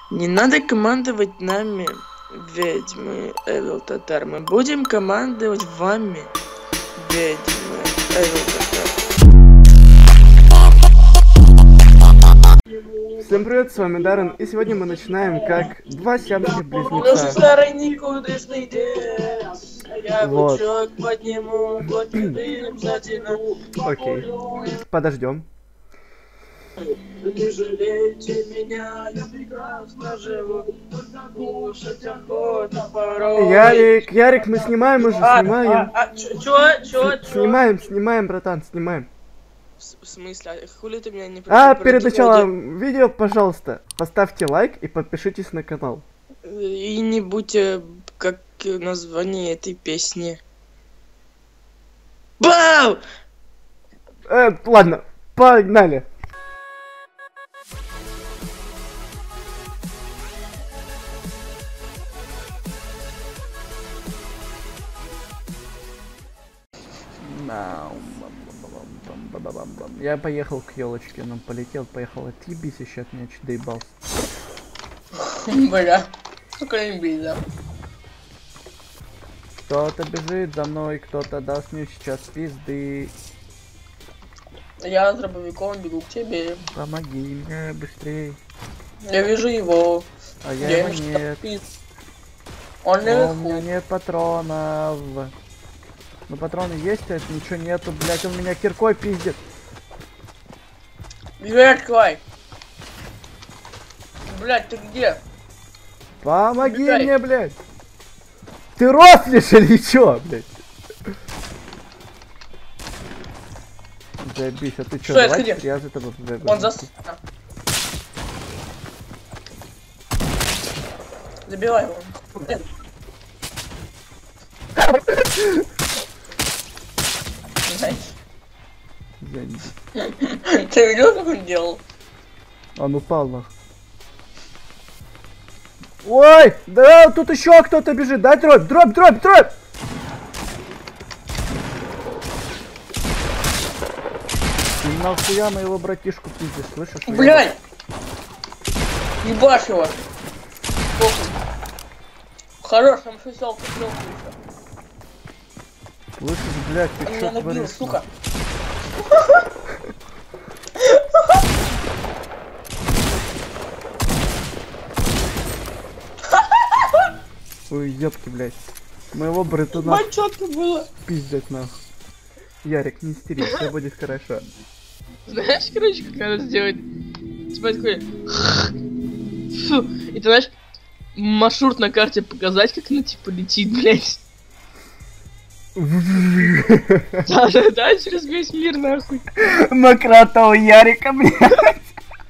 Не надо командовать нами, ведьмы Эвил Татар. Мы будем командовать вами, ведьмы Эвил Татар. Всем привет, с вами Даррен, и сегодня мы начинаем как два сиамских близнеца. Вот. Окей, подождем. Не жалейте меня, я прекрасно живу, только кушать охота порой. Ярик, мы снимаем уже, снимаем. Чё? Снимаем, братан, снимаем. В смысле? Хули ты меня не перед началом видео, пожалуйста, поставьте лайк и подпишитесь на канал. И не будьте как название этой песни. Бау! Ладно, погнали. Я поехал к елочке, но поехал, отъебись еще от меня, че доебался. Бля, сука, не да. Кто-то бежит за мной, кто-то даст мне сейчас пизды. Я с дробовиком бегу к тебе. Помоги мне быстрее. Я вижу его. А я его нет. Он наверху. У меня нет патронов. Ну патроны есть, а ничего нету, блять, он меня киркой пиздит. Дверь открой. Блять, ты где? Помоги мне, блять. Ты рофлишь или чё, блять? Заебись, а ты чё, давай я за тобой побегу. Он Забивай его. Ты видел, как он делал? Он упал нахуй. Ой, да, тут еще кто-то бежит. Дай дробь. Ты нахуя моего братишку пиздишь, слышишь? Блядь! Ебашь его! Хорош, там еще селка еще. Слышишь, блядь, ты он чё меня набил, сука. Ой, ёбки, блядь. Моего братуна Мальчотка было. Пиздец нахуй. Ярик, не истери, все будет хорошо. Знаешь, короче, как надо сделать? Типа такой... Фу. И ты знаешь, маршрут на карте показать, как она типа летит, блядь. Да, через весь мир, нахуй. Макрота у Ярика, блядь.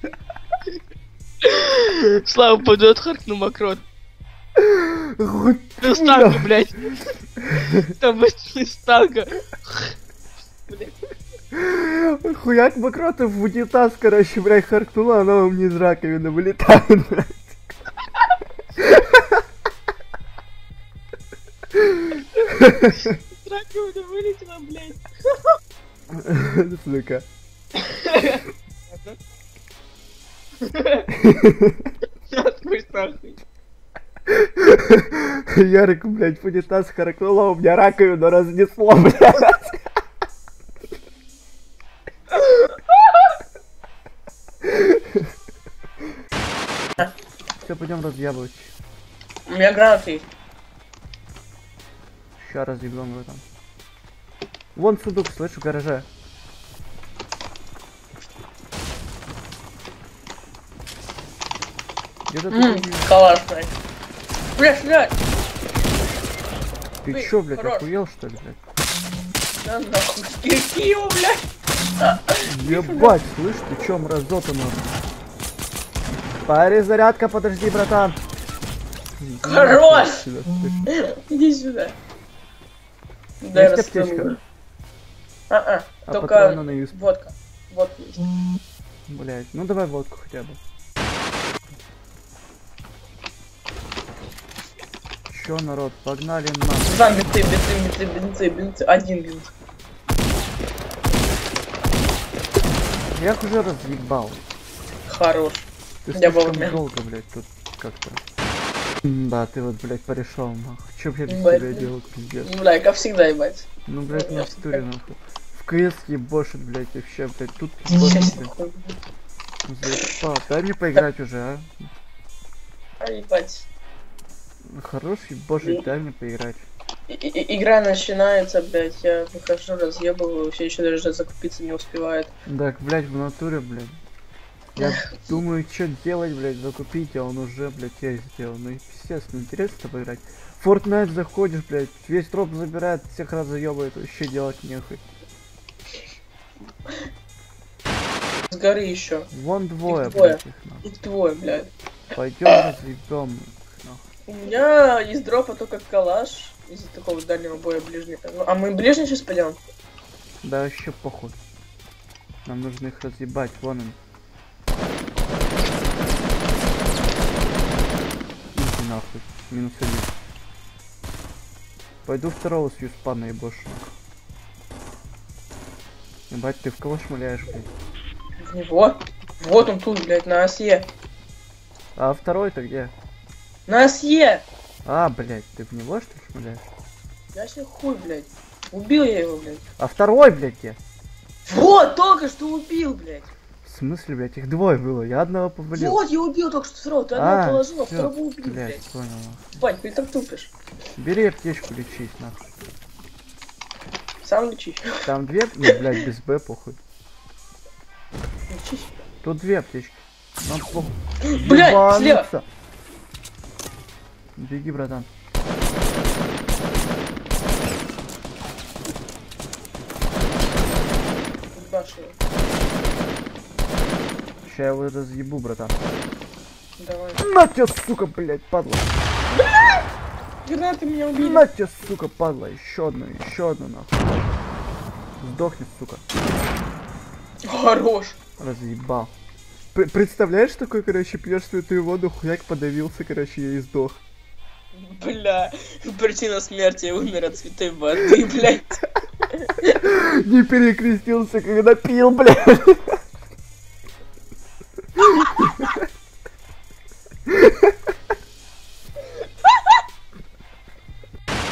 Слава пойдет харкну макрот. Ты станка, блядь. Там выстрел из танка. Хуяк макрота в унитаз, короче, блядь, харкнула, она у меня из раковины вылетает, блядь. Из раковины вылетела, блядь. Сука. Откусь нахуй. Ярик, блядь, в унитаз харкнула, у меня раковину разнесло, блядь. Все, пойдем разъябывать. У меня гранаты есть. Ща разъебем его там. Вон сундук, слышу, в гараже. Где-то калаш, блядь. Блядь! Ты чё, блядь, охуел, что ли, блядь? Да нахуй, скирки его, блядь! Ебать, слышь, ты чё, мразота, нахуй? Перезарядка, подожди, братан. Хорош! Иди сюда. Дай аптечка? Только водка. Водка есть. Блять, ну давай водку хотя бы. Чё, народ, погнали на. Там бинты. Один бинт. Я их уже разъебал. Хорош. Ты Я слишком вовремя. долго, блядь, тут как-то. Да, ты вот, блядь, порешал, нахуй. Чё, блядь, без Ебать. тебя делать, пиздец? Бля, как всегда, ебать. Ну, блядь, Я на стуле, нахуй. В КС ебошит, блядь, вообще, блядь, тут Сейчас, ебошит, секунду. блядь. Заебал. Дай мне поиграть уже, а? А, ебать. Хорош ебошит, дай мне поиграть. Игра начинается, блядь, я выхожу, разъебываю, все еще даже закупиться не успевает. Так, блядь, в натуре, блядь. Я думаю, что делать, блядь, закупить, а он уже, блядь, я сделал. Ну и пиздец, неинтересно с тобой играть. В Fortnite заходишь, блядь, весь троп забирает, всех разъебывает, вообще делать нехуй. С горы еще. Вон двое, Их двое. блядь, их нахуй. Их двое, блядь. Пойдем разъебем их, нахуй. У меня из дропа только калаш из-за такого дальнего боя ближнего. Ну, а мы ближний сейчас пойдем? Да вообще похуй. Нам нужно их разъебать, вон он. Иди нахуй, минус 1. Пойду второго с юспана ебошу. Ебать, ты в кого шмаляешь, блядь? В него? Вот он тут, блядь, на осе. А второй-то где? На осе! А, блядь, ты в него что ли шмаляешь? Я себе хуй, блядь. Убил я его, блядь. А второй, блядь, где? Вот, только что убил, блядь. В смысле, блядь, их двое было, я одного повалил. Вот, я убил только что второго. Ты одного положил, а всё, второго убил, блядь, блядь. понял. Нахуй. Бать, ты так тупишь. Бери аптечку, лечись, нахуй. Сам лечись. Там две, ну, блядь, без Б, похуй. Лечись. Тут две аптечки. Нам похуй. Блядь, слева. Ебануться. Беги, братан. Ебашь его. Ща я его разъебу, братан. Давай. На тебя, сука, блядь, падла. Гранаты меня убили. На тебя, сука, падла. Еще одну, нахуй. Сдохни, сука. Хорош. Разъебал. Представляешь, такой, короче, пьешь святую воду, хуяк подавился, короче, я и сдох. Бля, причина смерти, умер от святой воды, блядь. Не перекрестился, когда пил, блядь.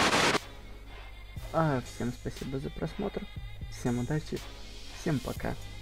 Всем спасибо за просмотр. Всем удачи. Всем пока.